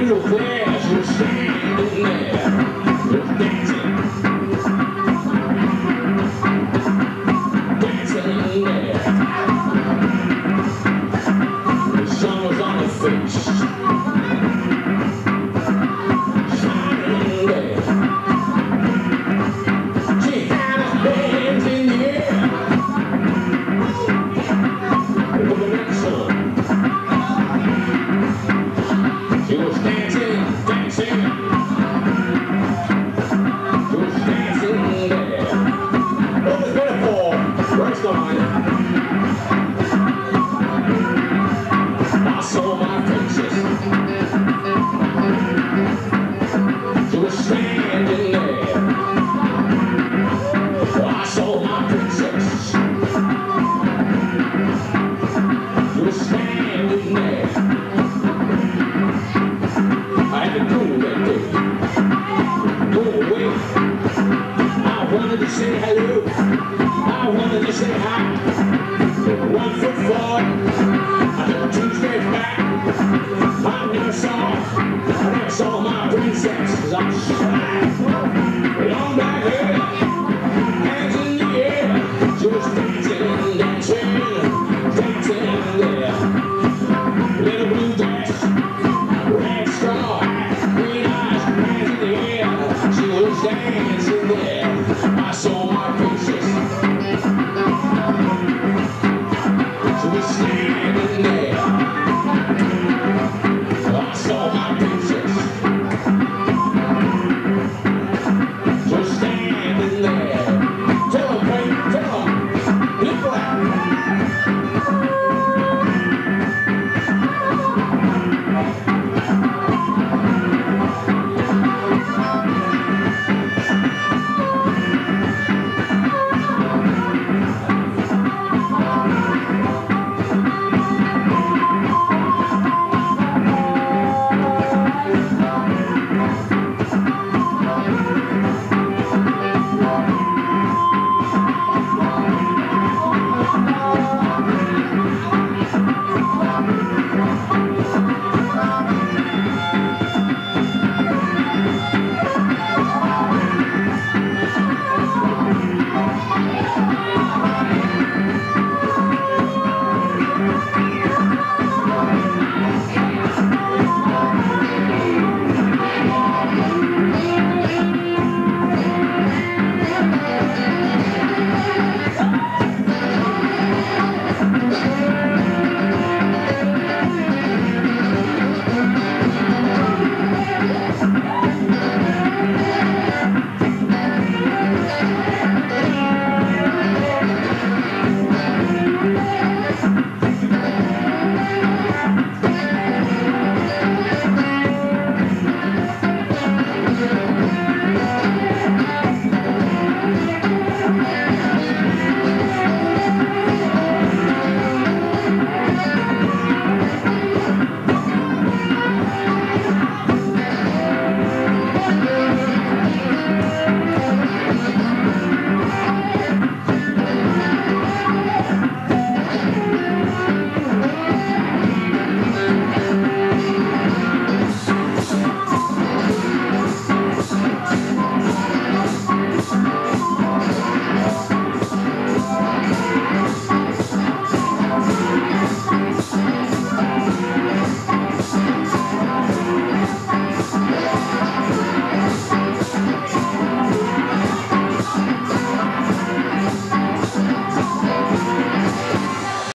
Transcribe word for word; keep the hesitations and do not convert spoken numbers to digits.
real fast, you're standing there, you're dancing, dancing there. The sun was on her face, shining there. She had her hands in the air, looking at the sun. She was dancing, dancing. She was dancing there. What was metaphor? First line. I saw my princess. She was standing there. I saw my princess. She was standing there. I had to go that day. Go away. I wanted to say hello. I wanted to say hi. One foot forward. I took two steps back. I never saw, I never saw my princess.